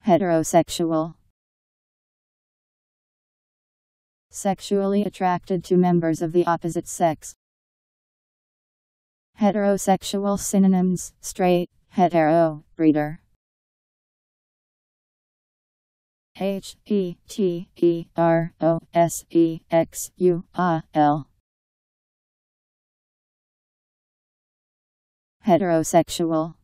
Heterosexual. Sexually attracted to members of the opposite sex. Heterosexual synonyms: straight, hetero, breeder. Heterosexual. Heterosexual.